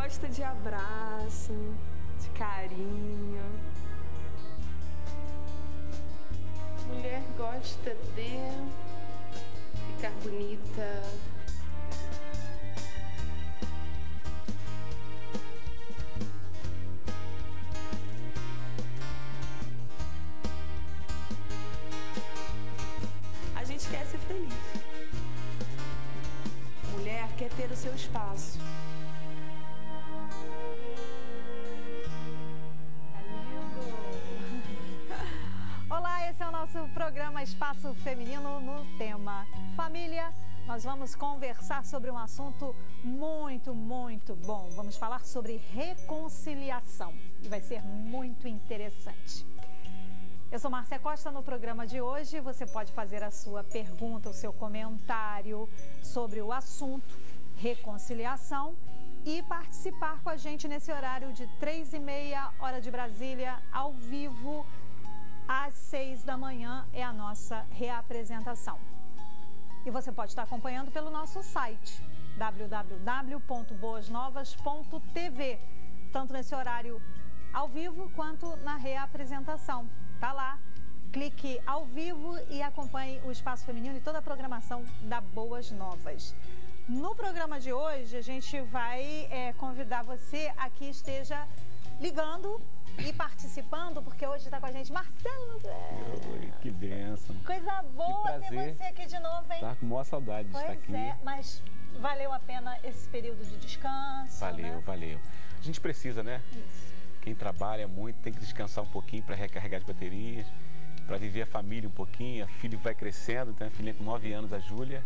gosta de abraço, de carinho. Mulher gosta de ficar bonita. A gente quer ser feliz. Mulher quer ter o seu espaço. Olá, esse é o nosso programa Espaço Feminino no tema Família. Nós vamos conversar sobre um assunto muito bom. Vamos falar sobre reconciliação e vai ser muito interessante. Eu sou Márcia Costa. No programa de hoje você pode fazer a sua pergunta, o seu comentário sobre o assunto reconciliação e participar com a gente nesse horário de 3h30, hora de Brasília, ao vivo. Às 6 da manhã é a nossa reapresentação. E você pode estar acompanhando pelo nosso site, www.boasnovas.tv, tanto nesse horário ao vivo quanto na reapresentação. Tá lá, clique ao vivo e acompanhe o Espaço Feminino e toda a programação da Boas Novas. No programa de hoje, a gente vai convidar você a que esteja ligando e participando, porque hoje está com a gente Marcelo. Oi, que bênção. Coisa boa ter você aqui de novo, hein? Tá com maior saudade de estar aqui. Pois é, mas valeu a pena esse período de descanso? Valeu. A gente precisa, né? Isso. Quem trabalha muito tem que descansar um pouquinho para recarregar as baterias, para viver a família um pouquinho. A filha vai crescendo, tem uma filhinha com 9 anos, a Júlia.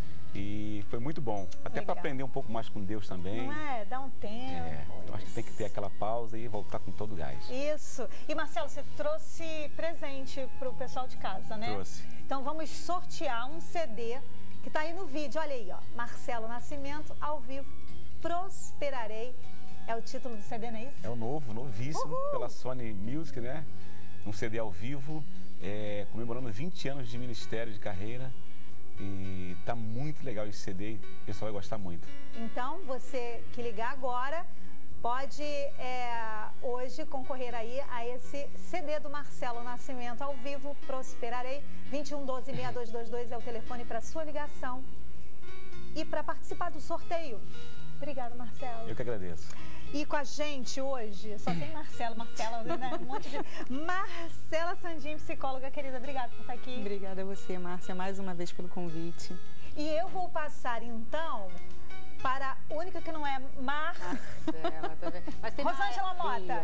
E foi muito bom, até para aprender um pouco mais com Deus também. Não é? Dá um tempo. Então acho que tem que ter aquela pausa e voltar com todo o gás. Isso. E Marcelo, você trouxe presente para o pessoal de casa, né? Trouxe. Então vamos sortear um CD que está aí no vídeo. Olha aí, ó. Marcelo Nascimento, ao vivo, Prosperarei. É o título do CD, não é isso? É o novíssimo, pela Sony Music, né? Um CD ao vivo, comemorando 20 anos de ministério, de carreira. E tá muito legal esse CD, o pessoal vai gostar muito. Então, você que ligar agora pode hoje concorrer aí a esse CD do Marcelo Nascimento ao vivo, Prosperarei. 2112-6222 é o telefone para sua ligação. E para participar do sorteio. Obrigada, Marcelo. Eu que agradeço. E com a gente hoje, só tem Marcela, né? Um monte de... Marcela Sandin, psicóloga querida, obrigada por estar aqui. Obrigada a você, Márcia, mais uma vez pelo convite. E eu vou passar, então, para a única que não é Marcela, tá vendo? Mas tem Rosângela Mota.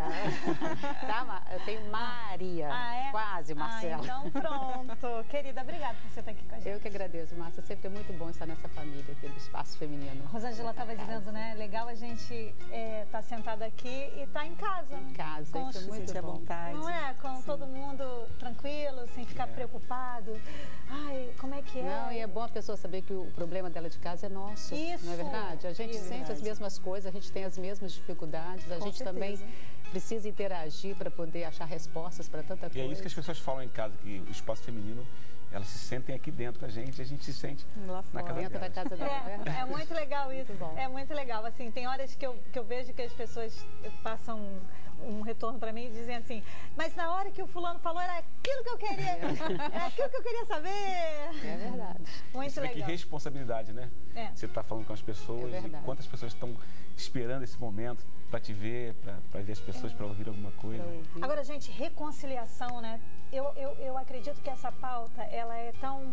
Tá, eu tenho Maria. É? Quase, Marcela. Então pronto. Querida, obrigada por você estar aqui com a gente. Eu que agradeço, Márcia. Sempre é muito bom estar nessa família aqui do Espaço Feminino. Rosângela estava dizendo, né? Legal a gente estar sentada aqui e estar em casa. Em casa, isso é muito bom. Vontade. Não é? Com todo mundo tranquilo, sem ficar preocupado. Ai, como é que é? Não, e é bom a pessoa saber que o problema dela de casa é nosso. Isso. Não é verdade? A gente sente as mesmas coisas, a gente tem as mesmas dificuldades, a gente também precisa interagir para poder achar respostas para tanta coisa. E é isso que as pessoas falam em casa, que o Espaço Feminino, elas se sentem aqui dentro com a gente se sente lá na casa dentro da casa dela. É muito legal isso. É muito legal. Assim, tem horas que eu vejo que as pessoas passam um retorno para mim e dizem assim, mas na hora que o fulano falou era aquilo que eu queria, era aquilo que eu queria saber. É verdade. Muito legal. Que responsabilidade, né? Você está falando com as pessoas e quantas pessoas estão esperando esse momento para te ver, para ver as pessoas, para ouvir alguma coisa. Agora, gente, reconciliação, né? Eu acredito que essa pauta, ela é tão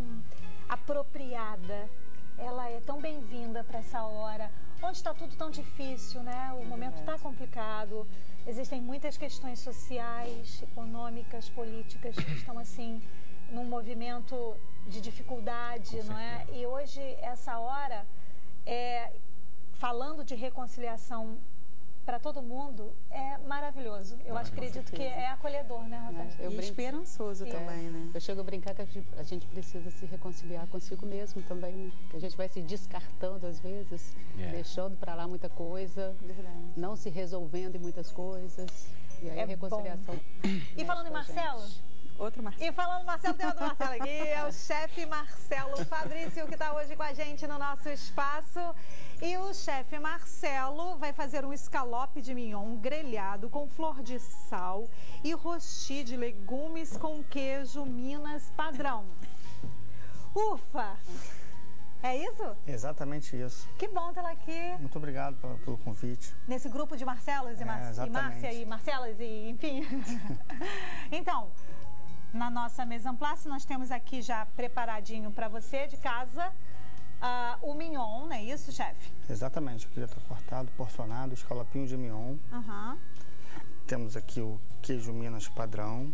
apropriada, ela é tão bem-vinda para essa hora, onde está tudo tão difícil, né? O momento está complicado, existem muitas questões sociais, econômicas, políticas que estão, assim, num movimento de dificuldade, não é? E hoje, essa hora, falando de reconciliação para todo mundo, é maravilhoso. Eu acredito que é acolhedor, né, Rosângela? E esperançoso também, né? Eu chego a brincar que a gente precisa se reconciliar consigo mesmo também, né? Que a gente vai se descartando às vezes, deixando para lá muita coisa, não se resolvendo em muitas coisas. E aí a reconciliação. E falando em Marcelo, Outro Marcelo. E falando Marcelo, tem outro Marcelo aqui, é o chefe Marcelo Fabrício, que está hoje com a gente no nosso espaço. E o chefe Marcelo vai fazer um escalope de mignon grelhado com flor de sal e rosti de legumes com queijo Minas padrão. Ufa! É isso? Exatamente isso. Que bom tê-la aqui. Muito obrigado pelo convite. Nesse grupo de Marcelos e Márcia e Marcelas e enfim. Então, na nossa mise en place, nós temos aqui já preparadinho para você de casa o mignon, não é isso, chefe? Exatamente. Aqui já está cortado, porcionado, escalopinho de mignon. Temos aqui o queijo Minas padrão.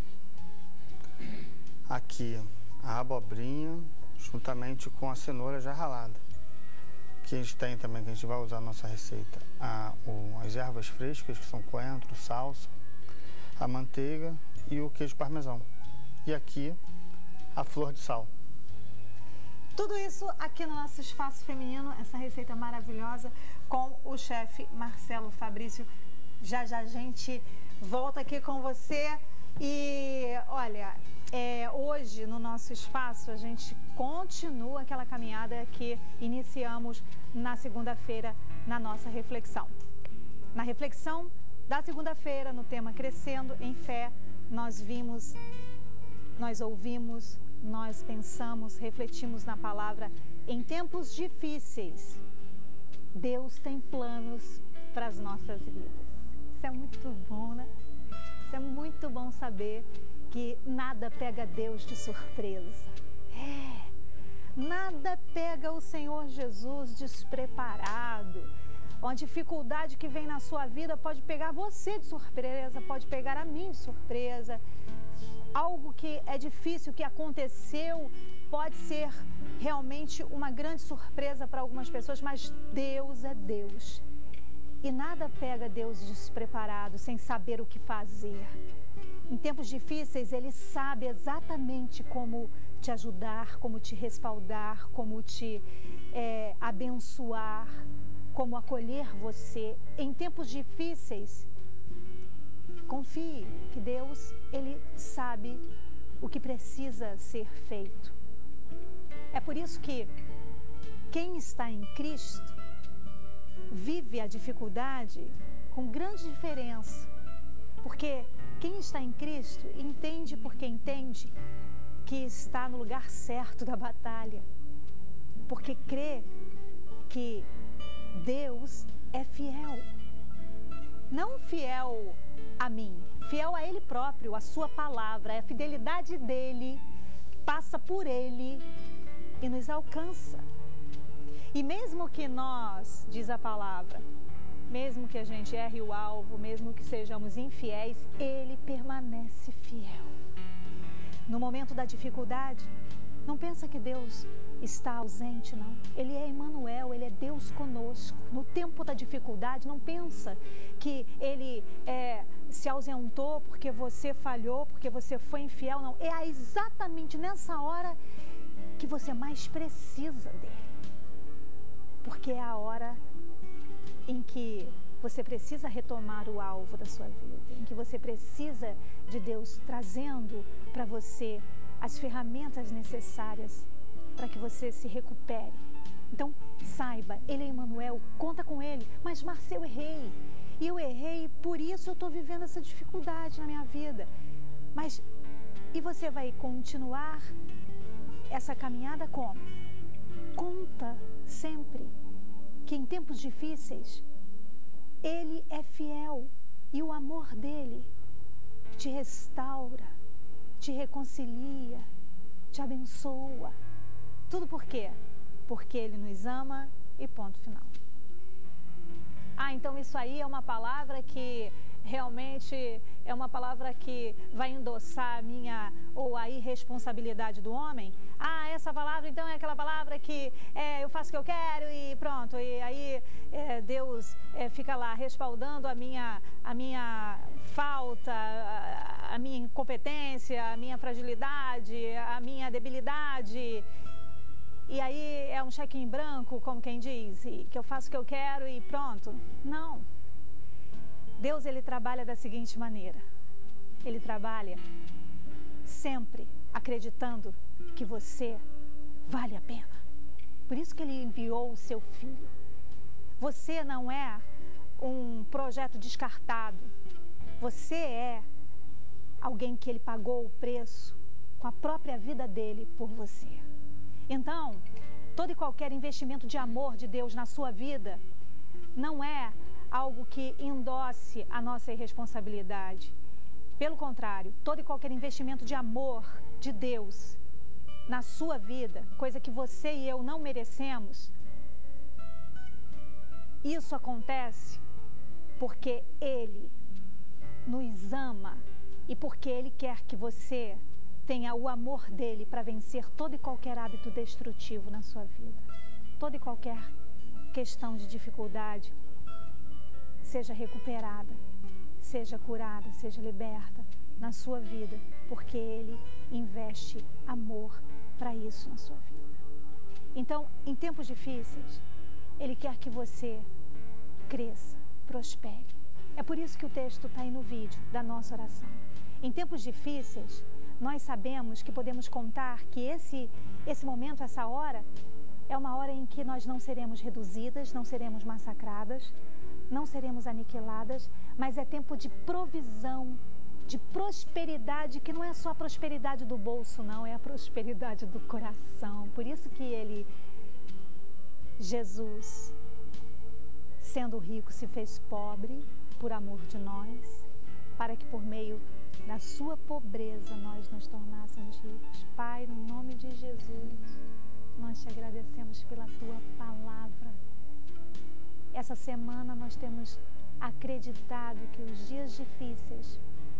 Aqui a abobrinha, juntamente com a cenoura já ralada. Que a gente tem também, que a gente vai usar na nossa receita, as ervas frescas, que são coentro, salsa, a manteiga e o queijo parmesão. E aqui a flor de sal. Tudo isso aqui no nosso espaço feminino, essa receita maravilhosa com o chefe Marcelo Fabrício. Já a gente volta aqui com você e olha, hoje no nosso espaço a gente continua aquela caminhada que iniciamos na segunda-feira na nossa reflexão. Na reflexão da segunda-feira, no tema Crescendo em Fé, nós vimos, nós ouvimos, nós pensamos, refletimos na palavra. Em tempos difíceis, Deus tem planos para as nossas vidas. Isso é muito bom, né? Isso é muito bom saber que nada pega Deus de surpresa. Nada pega o Senhor Jesus despreparado. Uma dificuldade que vem na sua vida pode pegar você de surpresa, pode pegar a mim de surpresa. Algo que é difícil, que aconteceu, pode ser realmente uma grande surpresa para algumas pessoas, mas Deus é Deus. E nada pega Deus despreparado, sem saber o que fazer. Em tempos difíceis, Ele sabe exatamente como te ajudar, como te respaldar, como te abençoar, como acolher você. Em tempos difíceis, confie que Deus, Ele sabe o que precisa ser feito. É por isso que quem está em Cristo vive a dificuldade com grande diferença. Porque quem está em Cristo entende porque entende que está no lugar certo da batalha. Porque crê que Deus é fiel. Não fiel a mim, fiel a Ele próprio, a sua palavra. A fidelidade dEle passa por Ele e nos alcança. E mesmo que nós, diz a palavra, mesmo que a gente erre o alvo, mesmo que sejamos infiéis, Ele permanece fiel. No momento da dificuldade, não pensa que Deus está ausente, não. Ele é Emmanuel, Ele é Deus conosco. No tempo da dificuldade, não pensa que Ele se ausentou porque você falhou, porque você foi infiel, não. É exatamente nessa hora que você mais precisa dEle. Porque é a hora em que você precisa retomar o alvo da sua vida, em que você precisa de Deus trazendo para você as ferramentas necessárias para que você se recupere. Então, saiba, Ele é Emmanuel, conta com Ele. Mas, Márcia, eu errei. E eu errei, por isso eu estou vivendo essa dificuldade na minha vida. Mas, e você vai continuar essa caminhada como? Conta sempre que em tempos difíceis, Ele é fiel e o amor dEle te restaura, te reconcilia, te abençoa. Tudo por quê? Porque Ele nos ama e ponto final. Então isso aí é uma palavra que realmente é uma palavra que vai endossar a minha ou a irresponsabilidade do homem? Essa palavra então é aquela palavra que eu faço o que eu quero e pronto. E aí Deus fica lá respaldando a minha falta, a minha incompetência, a minha fragilidade, a minha debilidade. E aí é um cheque em branco, como quem diz, que eu faço o que eu quero e pronto. Não. Deus, Ele trabalha da seguinte maneira. Ele trabalha sempre acreditando que você vale a pena. Por isso que Ele enviou o seu Filho. Você não é um projeto descartado. Você é alguém que Ele pagou o preço com a própria vida dele por você. Então, todo e qualquer investimento de amor de Deus na sua vida não é algo que endosse a nossa irresponsabilidade. Pelo contrário, todo e qualquer investimento de amor de Deus na sua vida, coisa que você e eu não merecemos, isso acontece porque Ele nos ama e porque Ele quer que você tenha o amor dele para vencer todo e qualquer hábito destrutivo na sua vida. Toda e qualquer questão de dificuldade seja recuperada, seja curada, seja liberta na sua vida, porque Ele investe amor para isso na sua vida. Então, em tempos difíceis, Ele quer que você cresça, prospere. É por isso que o texto está aí no vídeo da nossa oração. Em tempos difíceis, nós sabemos que podemos contar que esse momento, essa hora, é uma hora em que nós não seremos reduzidas, não seremos massacradas, não seremos aniquiladas, mas é tempo de provisão, de prosperidade, que não é só a prosperidade do bolso, não, é a prosperidade do coração. Por isso que Jesus, sendo rico, se fez pobre por amor de nós, para que por meio da sua pobreza nós nos tornássemos ricos. Pai, no nome de Jesus, nós te agradecemos pela tua palavra. Essa semana nós temos acreditado que os dias difíceis,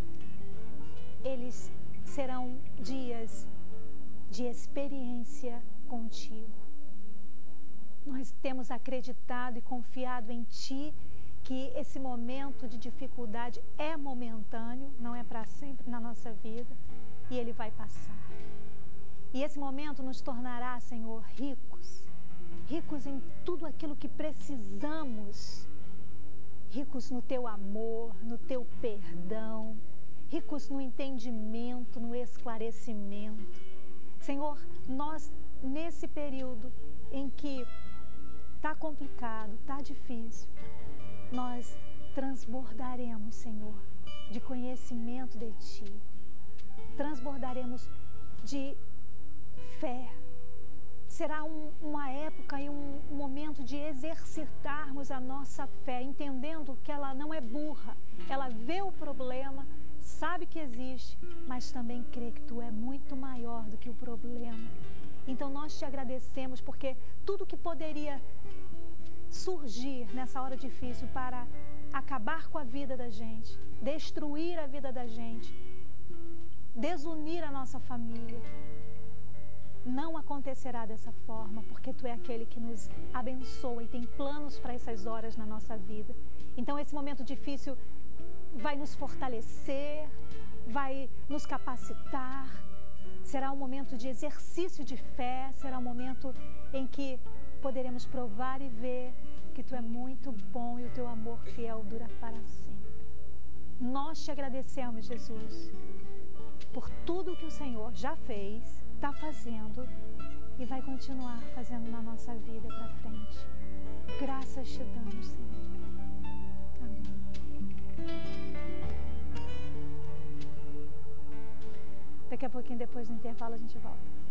eles serão dias de experiência contigo. Nós temos acreditado e confiado em Ti que esse momento de dificuldade é momentâneo, não é para sempre na nossa vida, e ele vai passar. E esse momento nos tornará, Senhor, ricos, ricos em tudo aquilo que precisamos, ricos no Teu amor, no Teu perdão, ricos no entendimento, no esclarecimento. Senhor, nós, nesse período em que está complicado, está difícil, nós transbordaremos, Senhor, de conhecimento de Ti. Transbordaremos de fé. Será uma época e um momento de exercitarmos a nossa fé, entendendo que ela não é burra. Ela vê o problema, sabe que existe, mas também crê que Tu é muito maior do que o problema. Então nós Te agradecemos porque tudo que poderia surgir nessa hora difícil para acabar com a vida da gente, destruir a vida da gente, desunir a nossa família, não acontecerá dessa forma, porque Tu é aquele que nos abençoa e tem planos para essas horas na nossa vida. Então esse momento difícil vai nos fortalecer, vai nos capacitar, será um momento de exercício de fé, será um momento em que poderemos provar e ver que Tu é muito bom e o Teu amor fiel dura para sempre. Nós Te agradecemos, Jesus, por tudo que o Senhor já fez, está fazendo e vai continuar fazendo na nossa vida para frente. Graças Te damos, Senhor. Amém. Daqui a pouquinho, depois do intervalo, a gente volta.